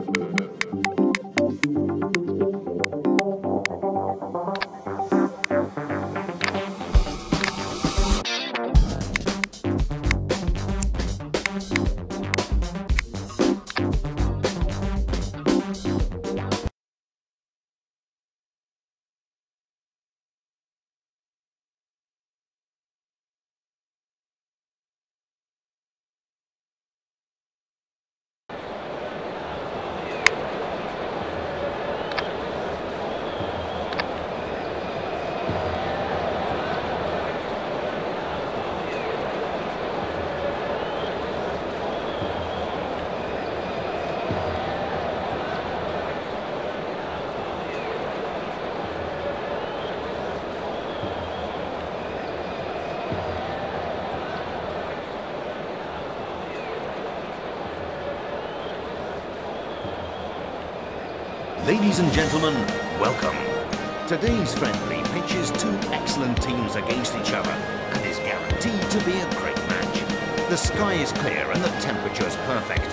Ladies and gentlemen, welcome. Today's friendly pitches two excellent teams against each other and is guaranteed to be a great match. The sky is clear and the temperature is perfect.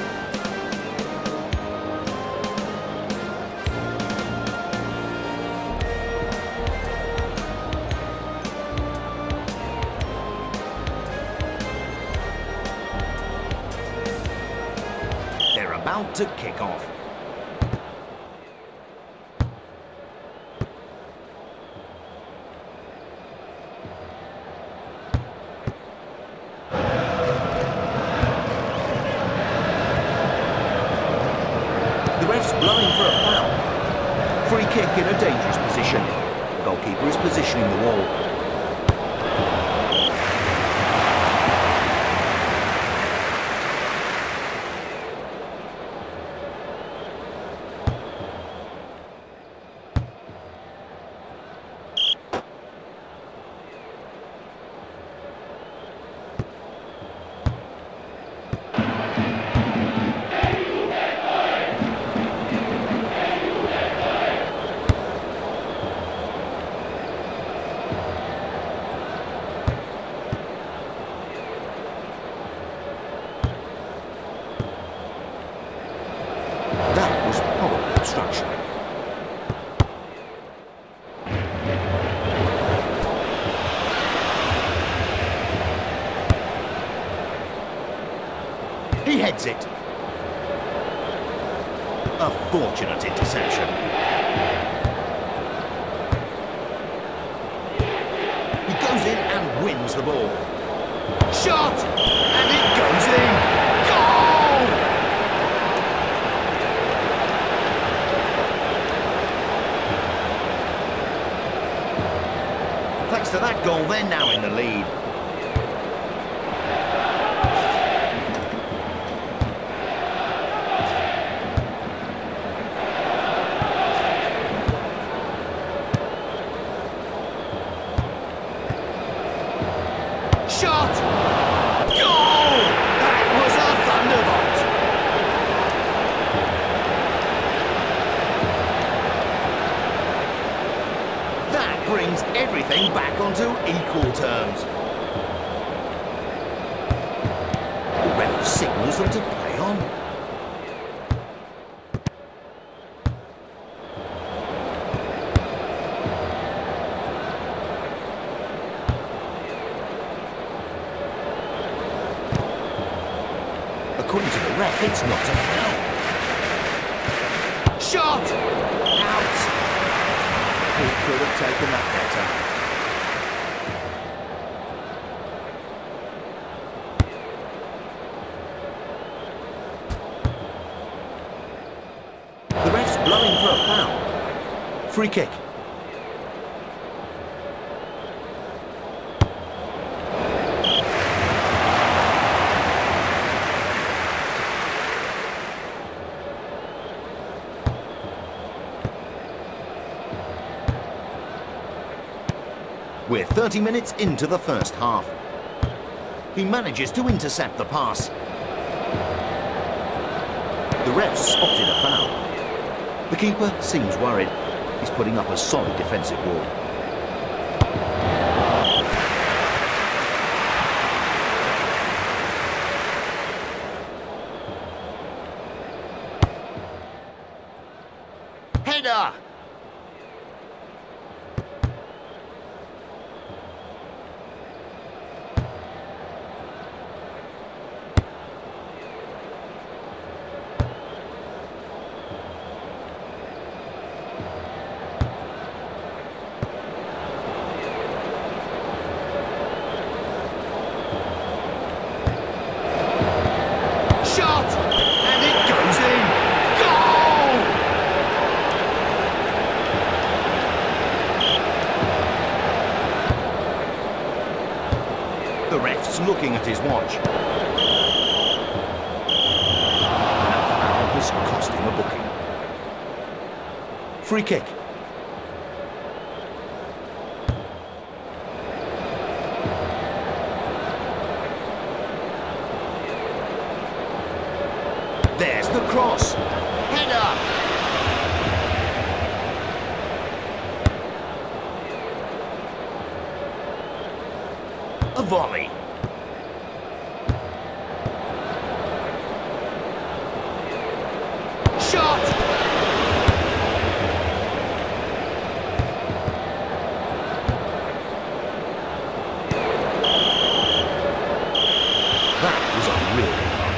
They're about to kick off. Blowing for a foul. Free kick in a dangerous position. The goalkeeper is positioning the wall. That was probably obstruction. He heads it. A fortunate interception. He goes in and wins the ball. Shot! And it goes in! Thanks to that goal, they're now in the lead. Shot! Goal! That was a thunderbolt! That brings everything back onto equal terms. The ref signals them to play on. According to the ref, it's not a foul. Shot! Out! He could have taken that better. The ref's blowing for a foul. Free kick. We're 30 minutes into the first half. He manages to intercept the pass. The ref spotted a foul. The keeper seems worried. He's putting up a solid defensive wall. Header! The ref's looking at his watch. And that foul has cost him a booking. Free kick. There's the cross. Header. A volley. Shot! That was a really hard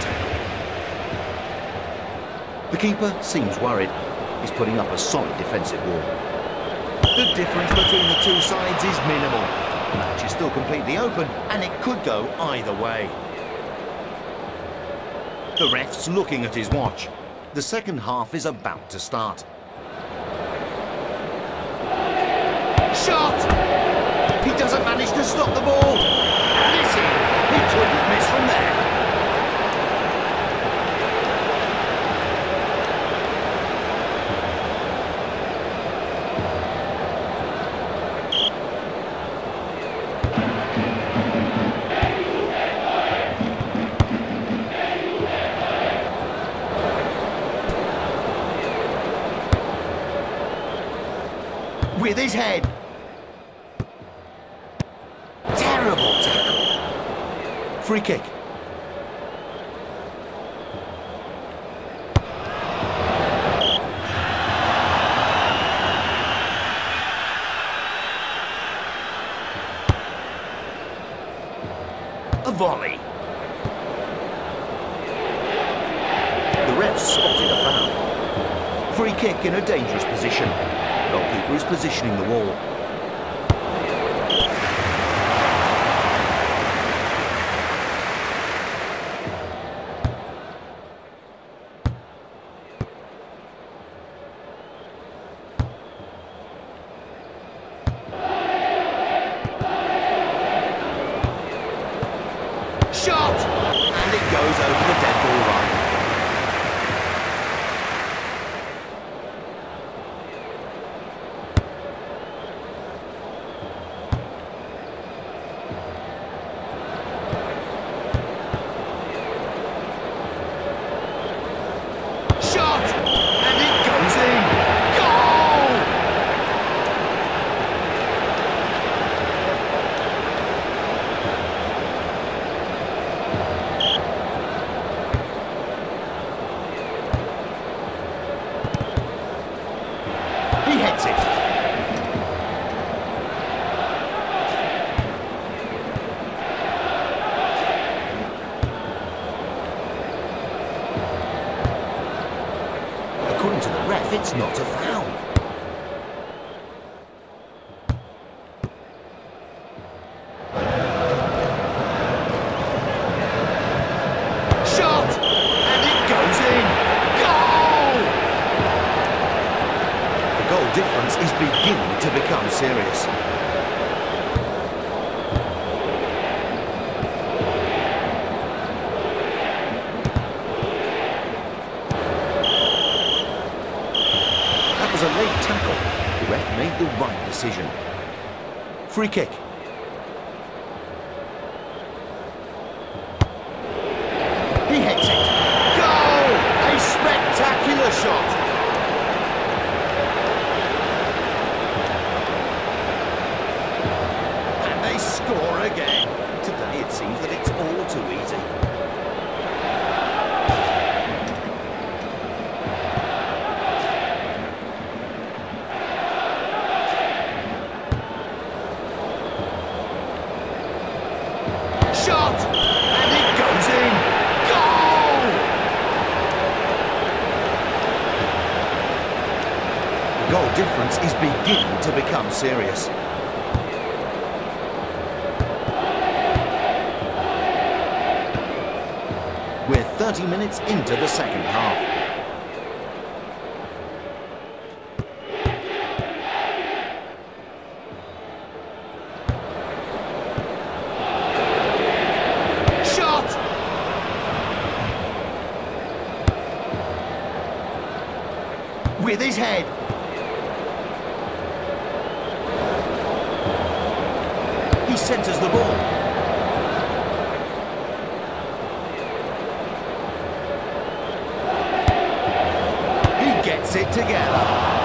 tackle. The keeper seems worried. He's putting up a solid defensive wall. The difference between the two sides is minimal. The match is still completely open, and it could go either way. The ref's looking at his watch. The second half is about to start. Shot! He doesn't manage to stop the ball. And is he? He couldn't miss from there. With his head. Terrible tackle. Free kick. A volley. The ref spotted a foul. Free kick in a dangerous position. Goalkeeper is positioning the wall. Shot! And it goes over the dead ball line. He heads it. According to the ref, it's not a foul. Shot! And it goes in. Goal! The goal difference is beginning to become serious. That was a late tackle. The ref made the right decision. Free kick. He hits it. Goal! A spectacular shot. And they score again. Today it seems that it's all too easy. goal difference is beginning to become serious. We're 30 minutes into the second half. With his head. He centres the ball. He gets it together.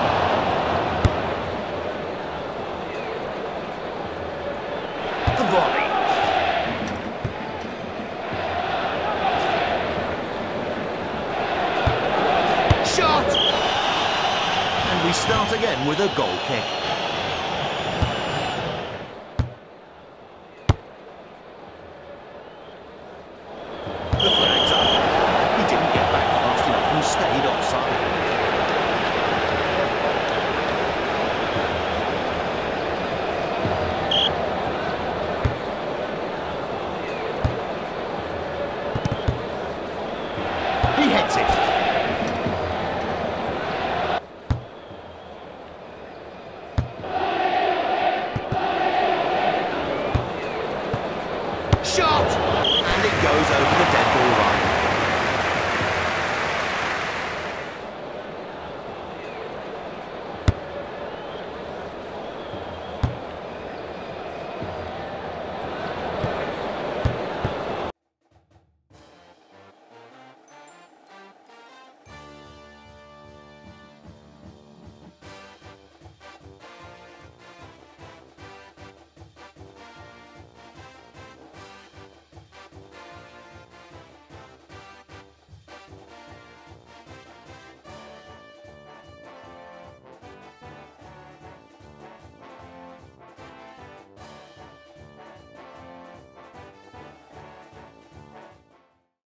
The volley. Shot! We start again with a goal kick.